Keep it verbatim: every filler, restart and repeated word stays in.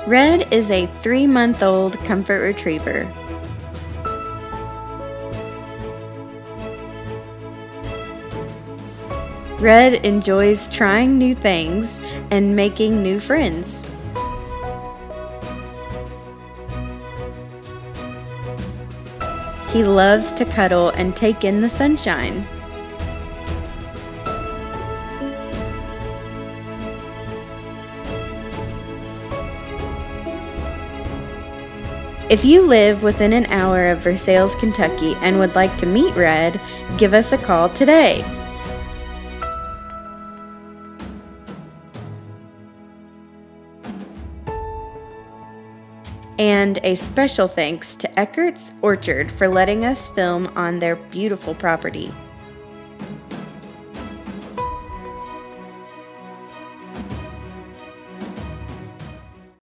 Red is a three-month-old comfort retriever. Red enjoys trying new things and making new friends. He loves to cuddle and take in the sunshine. If you live within an hour of Versailles, Kentucky and would like to meet Red, give us a call today. And a special thanks to Eckert's Orchard for letting us film on their beautiful property.